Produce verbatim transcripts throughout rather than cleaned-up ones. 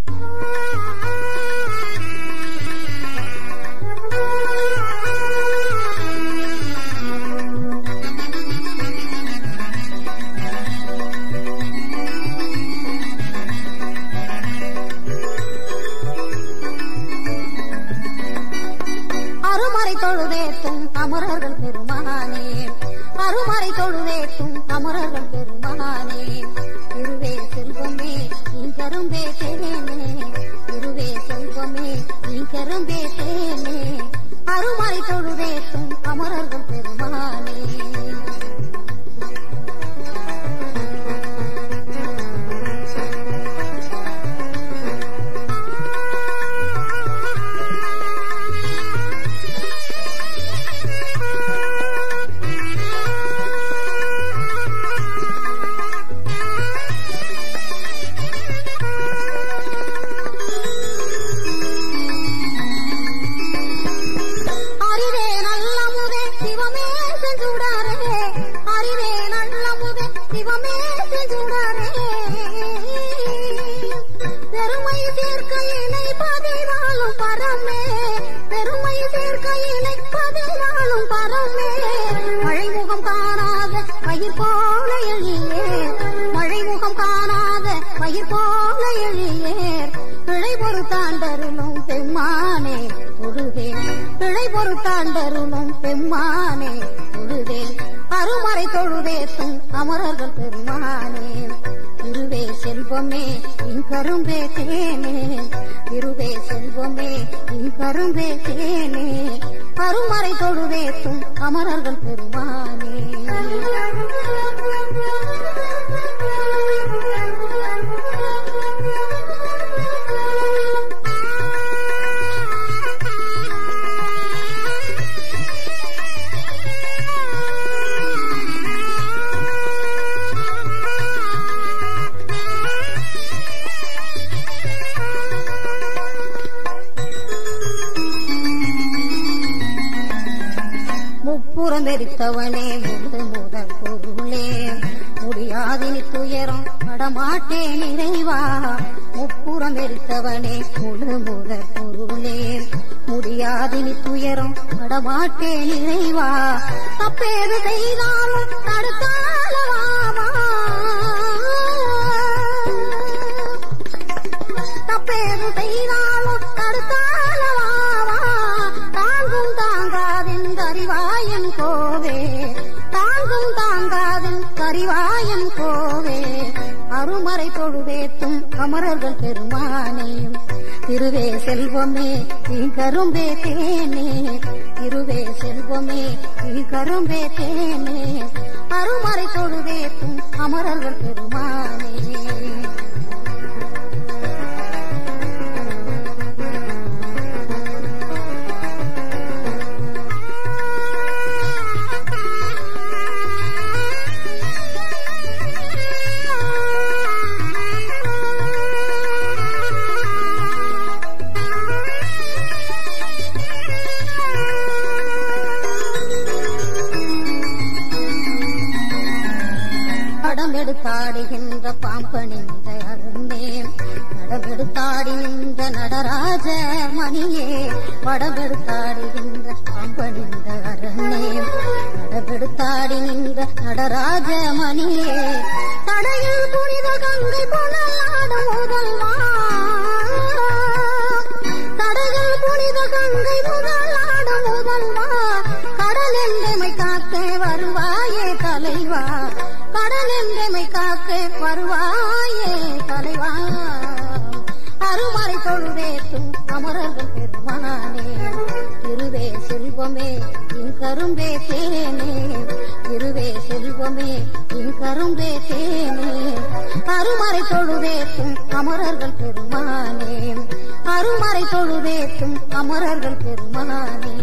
அருமறை தொழுதேத்தும் அமரர்கள் பெருமானே, அருமறை தொழுதேத்தும் அமரர்கள் பெருமானே, திருவே செல்வமே நீ கரும்பே தேனே, திருவே செல்வமே நீ கரும்பே தேனே, அருமறை தொழுதேத்தும் அமரர்கள் பெருமானே. தாண்டருளும் பெம்மானே தொழுதே, அருமறை தொழுதேத்தும் அமரர்கள் பெருமானே, திருவே செல்வமே இன் கரும்பே தேனே, திருவே செல்வமே இன் கரும்பே தேனே, அருமறை தொழுதேத்தும் அமரர்கள் பெருமானே. முப்புறமெரித்தவனே முழு முதல் பொருளே, முடியாதினி துயரம் படமாட்டேன் இறைவா, முப்புறமெரித்தவனே முழு முதல் பொருளே, முடியாதினி துயரம் படமாட்டேன் இறைவா, தப்பேது செய்தாலும் தடுத்தாலவாமா, தப்பேது செய்தாலும் தடுத்தாலவாமா, தாங்கும் தாங்காதின் கரிவாயன் கோவே, தாங்கும் தாங்காதின் கரிவாயன் கோவே, அருமறை தொழுதேத்தும் அமரர்கள் பெருமானே, திருவே செல்வமே நீ கரும்பே தேனே, திருவே செல்வமே நீ கரும்பே தேனே, அருமறை தொழுதேத்தும் அமரர்கள் பெருமானே. நடமெடுத்தாடுகின்ற பாம்பணிந்த அருந்தே, நடமெடுத்தாடி நின்ற நடராஜ மணியே, வடமெடுத்தாடுகின்ற பாம்பணிந்த அருந்தே, நடமெடுத்தாடி நின்ற நடராஜ மணியே, தடையில் புனித கங்கை புனலாடும் முதல்வா, தடையில் புனித கங்கை முதலாடும் முதல்வா, கடல் என்றமை காக்க வருவாயே தலைவா, கடல் என்றமை காக்க வருவாயே தலைவா, அருமறை தொழுதேத்தும் அமரர்கள் பெருமானே, திருவே செல்வமே இன் கரும்பே தேனே, திருவே செல்வமே இன் கரும்பே தேனே, அருமறை தொழுதேத்தும் அமரர்கள் பெருமானே, அருமறை தொழுதேத்தும் அமரர்கள் பெருமானே.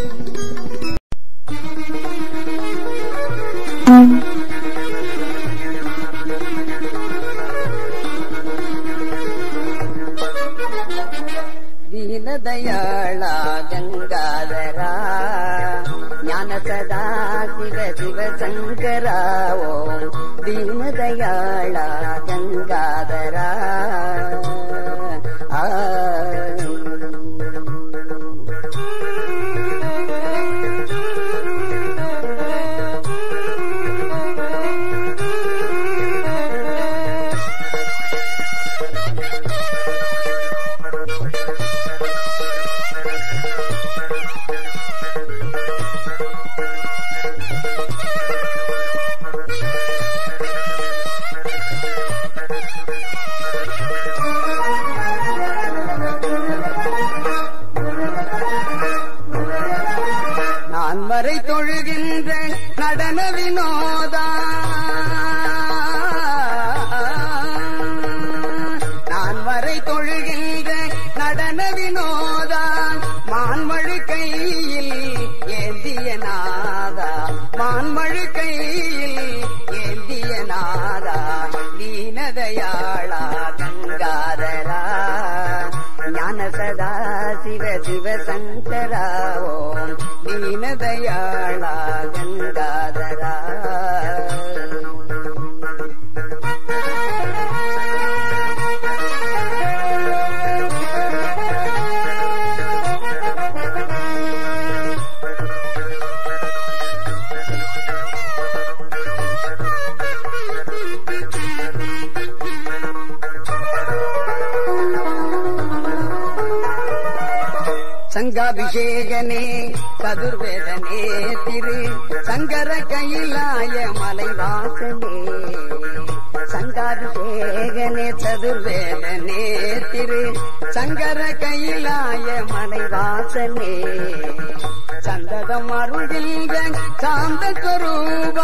ದೀನದಯಾಳ ಗಂಗಾಧರ ಜ್ಞಾನ ಸದಾ ಶಿವ ಶಿವ ಶಂಕರ ಓಂ ದೀನದಯಾಳ ಗಂಗಾಧರ நடன வினோதா மான்மழு கையில் ஏந்திய நாதா மான்மழு கையில் ஏந்திய நாதா தீனதயாளா கங்காதரா ஞான சதா சிவ சிவசங்கரா ஓம் தீனதயாளா கங்காதரா சங்காபிஷேகனே சதுர்வேதனே திரு சங்கர கையிலாய மலைவாசனே சங்காபிஷேகனே சதுர்வேதனே திரு சங்கர கையிலாய மலைவாசனே சந்ததம் அருள்கின்ற சாந்த ஸ்வரூபா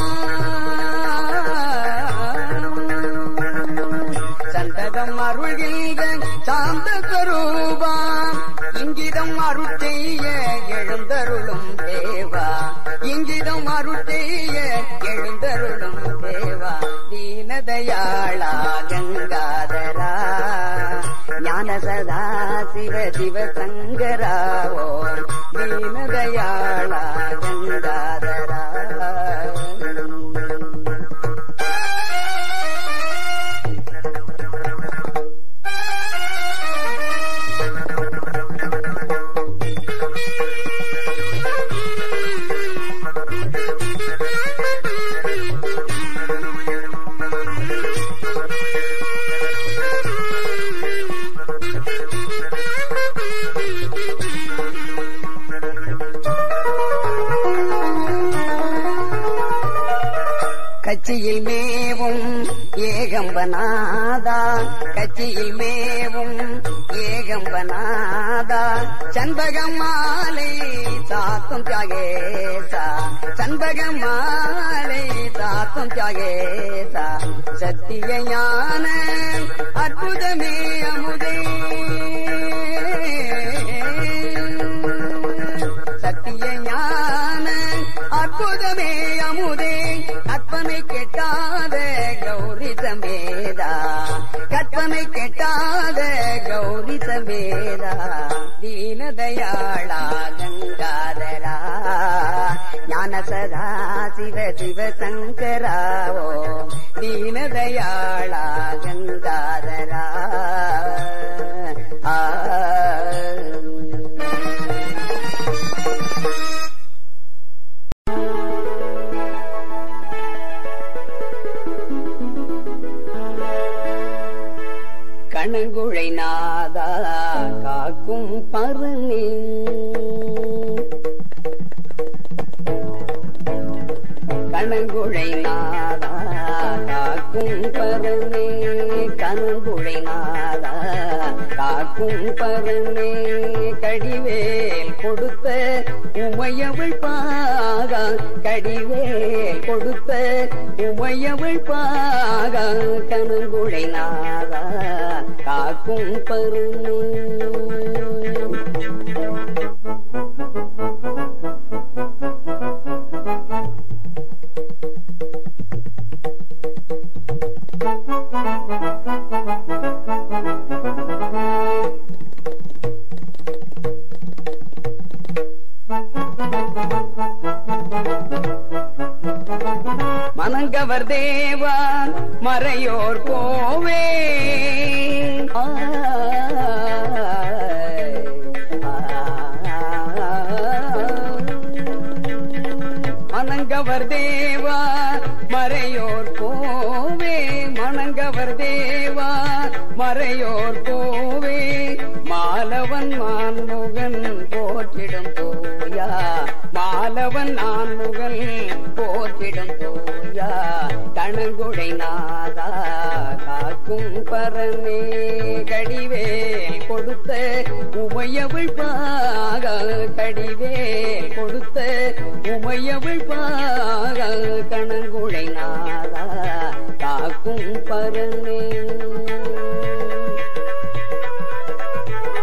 சந்ததம் அருள்கின்ற சாந்த ஸ்வரூபா இங்கிதம் அருட்டைய எழுந்தருளும் தேவா இங்கிதம் அருட்டைய எழுந்தருளும் தேவா தீனதயாளா கங்காதரா ஞான சதா சிவ சிவசங்கரா ஓம் தீனதயாளா கங்காதரா கச்சியில் மேவும் ஏகம்பநாதா கச்சியில் மேவும் ஏகம்பநாதா சண்பகம் மாலை சாத்தும் தியாகேசா சண்பகம் மாலை சாத்தும் தியாகேசா சத்திய ஞான அற்புதமே அமுதே சத்திய ஞான அற்புதமே அமுதே கற்பனை கெட்டாத கௌரி சமேதா கற்பனை கெட்டாத கௌரி சமேதா தீனதயாளா கங்காதரா ஞான சதா சிவ சிவசங்கரா ஓம் தீனதயாளா கங்காதரா ஆ கணங்குழை நாதா காக்கும் பரணி கணங்குழை நாதா காக்கும் பரணி கணங்குழை நாதா காக்கும் பரணி கடிவேல் கொடுத்த உமையவள் பாகா கடிவேல் கொடுத்த உமையவள் பாகா கணங்குழை நாதா காக்கும் பரணி மனங்கவர் தேவா மறையோர் கோவே மனங்கவர் தேவா மறையோர் கோவே மனங்கவர் தேவா மறையோர் கோவே மாலவன் மான்முகன் போற்றிடும் தூயா மாலவன் ஆன்முகன் போற்றிடும் தூயா கணங்குடை நாதா காக்கும் பரமே கடிவேல் கொடுத்த உமையவள் பாக கடிவேல் கொடுத்த உமையவள் பாக கணங்குடை நாதா காக்கும் பரமே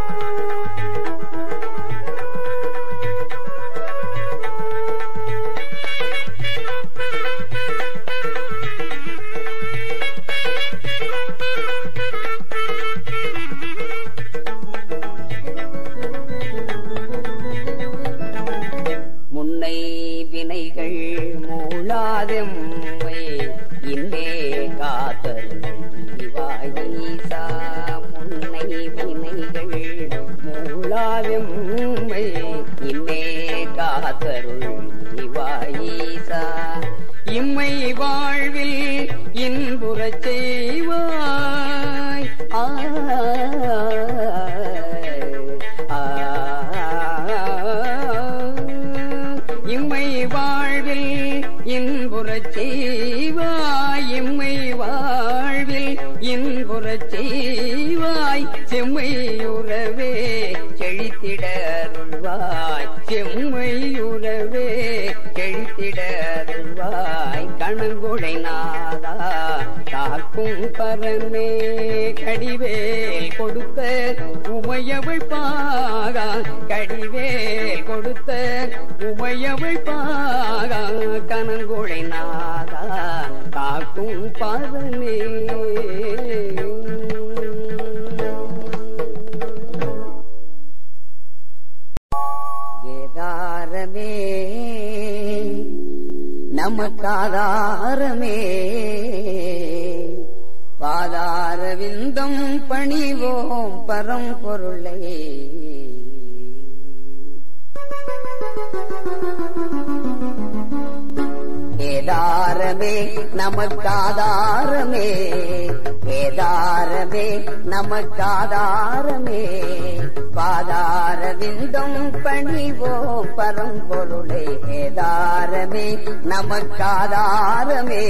இன்புறச் செய்வாய். ஆ இம்மை வாழ்வில் இன்புறச் செய்வாய். இம்மை வாழ்வில் இன்புறச் செய்வாய். செம்மையுறவே செழித்திட அருள்வாய். செம்மையுறவே செழித்திட அருள்வாய். கணங்குடை நாதா காக்கும் பரமே கடிவேல் கொடுத்த உமையவள் பாகா. கடிவேல் கொடுத்த உமையவள் பாகா. கணங்குடை நாதா காக்கும் பரமே. வேதாரமே நமக்காதாரமே பாதார விந்தம் பணிவோம் பரம்பொருளை. வேதாரமே நமக்காதாரமே வேதாரமே நமக்காதாரமே பாதார விந்தம் பணிவோம் பரம்பொருளை. வேதாரமே நமக்காதாரமே.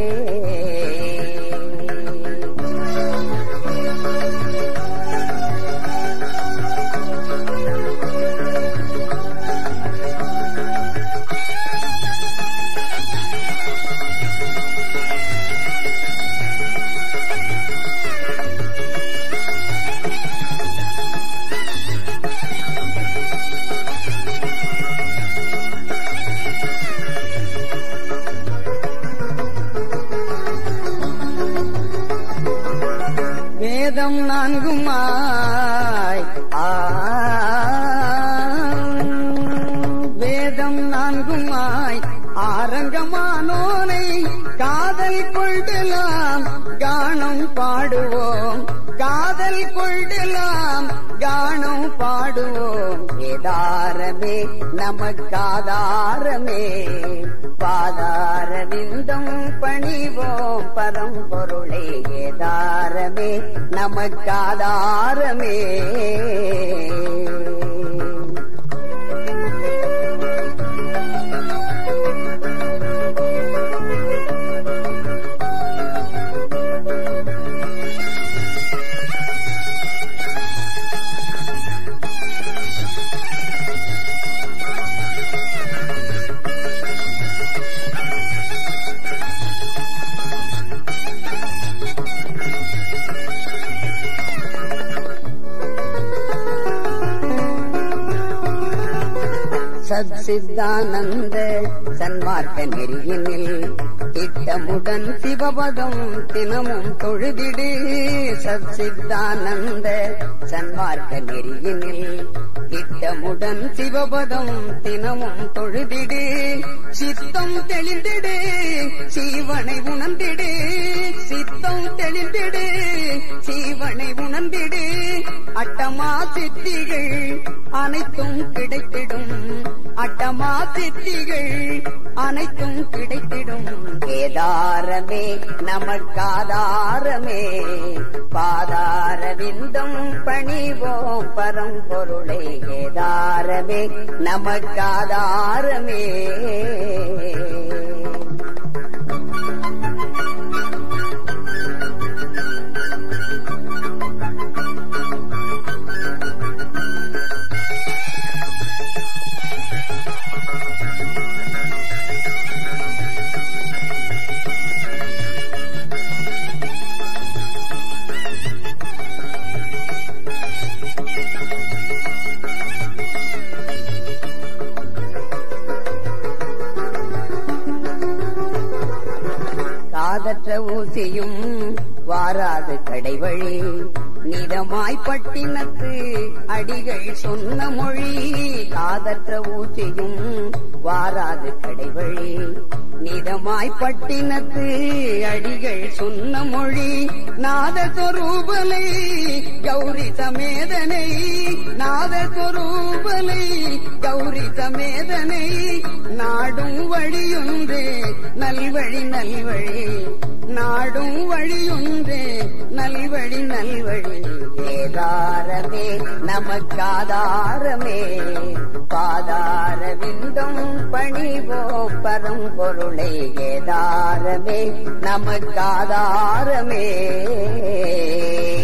வேதம் நான்குமாய் ஆ வேதம் நான்குமாய் ஆரங்கமானோனை காதல் கொள்ளலாம் கானம் பாடுவோம். காதல் கொள்ளலாம் கானம் பாடுவோம். வேதாரமே நமக்காதாரமே பாதார விந்தம் பணிவோம் பரம்பொருளை. வேதாரமே நமக்காதாரமே. சச்சிதானந்த சன்மார்க்க நெறியினில் திட்டமுடன் சிவபதம் தினமும் தொழுதிடு. சச்சிதானந்த சன்மார்க்க நெறியினில் திட்டமுடன் சிவபதம் தினமும் தொழுதிடு. சித்தம் தெளிந்திடு சீவனை உணர்ந்திடு. சித்தம் தெளிந்திடு சீவனை உணர்ந்திடு. அட்டமா சித்திகள் அனைத்தும் கிடைத்திடும். அட்டமா சித்திகள் அனைத்தும் கிடைத்திடும். வேதாரமே நமக்காதாரமே பாதார விந்தம் பணிவோம் பரம்பொருளை. வேதாரமே நமக்காதாரமே. காதற்ற ஊசியும் வாராது கடைவழி நிறமாய்ப்பட்டினத்து அடிகள் சொன்ன மொழி. காதற்ற ஊசியும் வாராது கடைவழி நிறமாய்ப்பட்டினத்து அடிகள் சொன்ன மொழி. நாதஸ்வரூபனை கௌரி சமேதனை நாதஸ்வரூபனை கௌரி சமேதனை நாடும் வழியொன்று நல்வழி நல்வழி நாடும் வழியுன்றே நல்வழி நல்வழி வேதாரமே நமக்காதாரமே பாதார விந்தம் பணிவோம் பரம்பொருளை வேதாரமே நமக்காதாரமே